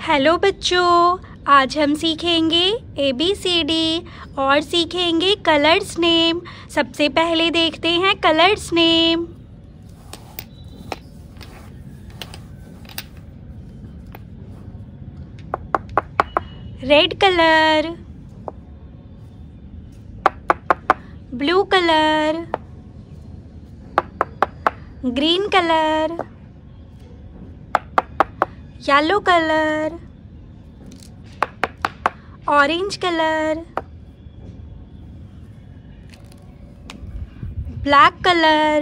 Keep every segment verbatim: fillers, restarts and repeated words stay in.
Hello बच्चों, आज हम सीखेंगे ए बी सी डी और सीखेंगे कलर्स नेम। सबसे पहले देखते हैं colours name. Red colour, blue colour, green colour, yellow colour, orange colour, black colour.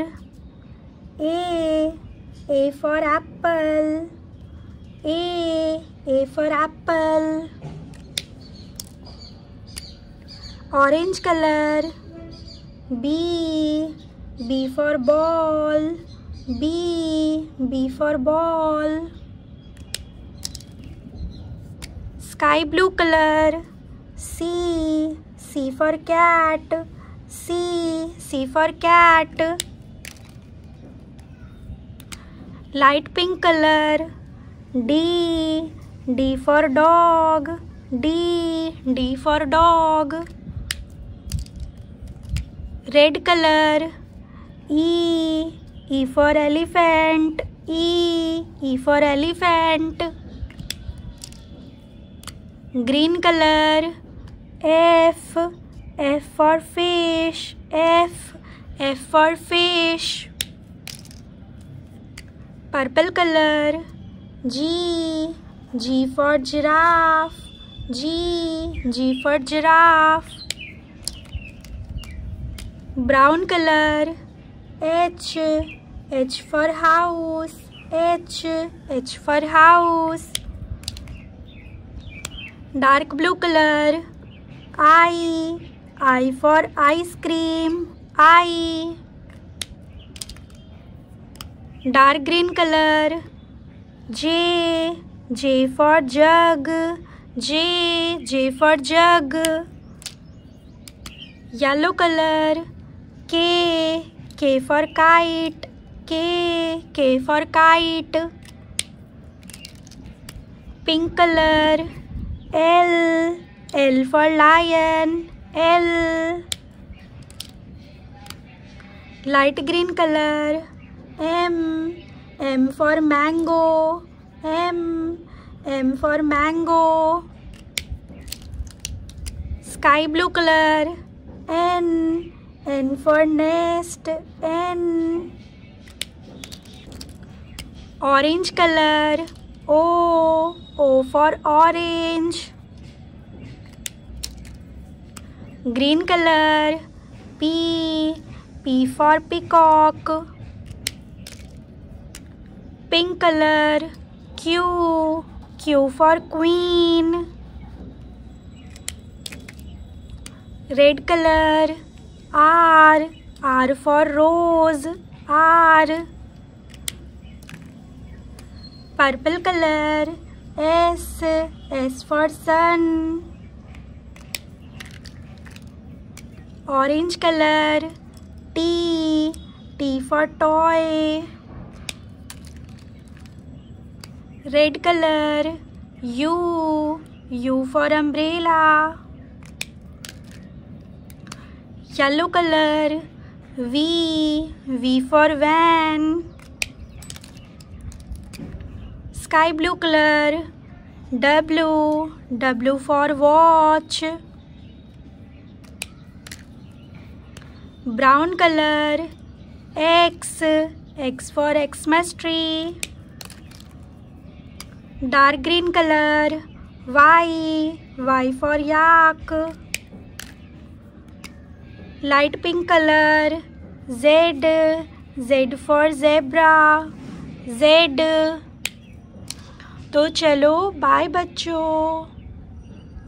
A A for apple, A A for apple. Orange colour. B B for ball, B B for ball. Sky blue color. C C for cat, C C for cat. Light pink color. D D for dog, D D for dog. Red color. E E for elephant, E E for elephant. Green color. F F for fish, F F for fish. Purple color. G G for giraffe, G G for giraffe. Brown color. H H for house, H H for house. Dark blue color. I I for ice cream, I. Dark green color. J J for jug, J J for jug. Yellow color. K K for kite, K K for kite. Pink color. L L for lion, L. Light green color. M M for mango, M M for mango. Sky blue color. N N for nest, N. Orange color. O O for orange. Green color. P P for peacock. Pink color. Q Q for queen. Red color. R R for rose, R. Purple color. S S for sun. Orange color. T T for toy. Red color. U U for umbrella. Yellow color. V V for van. Sky blue color. W W for watch. Brown color. X X for Xmas tree. Dark green color. Y Y for yak. Light pink color. Z Z for zebra, Z. तो चलो bye बच्चों।